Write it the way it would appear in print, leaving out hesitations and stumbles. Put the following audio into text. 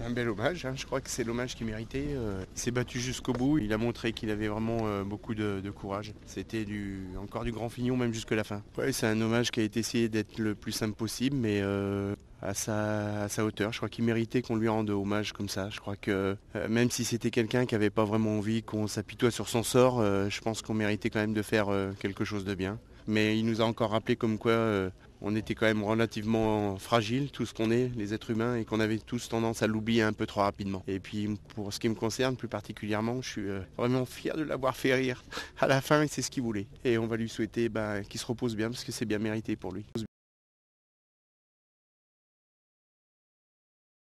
Un bel hommage, hein. Je crois que c'est l'hommage qu'il méritait. Il s'est battu jusqu'au bout, il a montré qu'il avait vraiment beaucoup de courage. C'était encore du grand fignon même jusque la fin. Ouais, c'est un hommage qui a été essayé d'être le plus simple possible, mais à sa hauteur. Je crois qu'il méritait qu'on lui rende hommage comme ça. Je crois que même si c'était quelqu'un qui n'avait pas vraiment envie qu'on s'apitoie sur son sort, je pense qu'on méritait quand même de faire quelque chose de bien. Mais il nous a encore rappelé comme quoi on était quand même relativement fragile, tout ce qu'on est, les êtres humains, et qu'on avait tous tendance à l'oublier un peu trop rapidement. Et puis pour ce qui me concerne plus particulièrement, je suis vraiment fier de l'avoir fait rire à la fin, et c'est ce qu'il voulait. Et on va lui souhaiter qu'il se repose bien, parce que c'est bien mérité pour lui.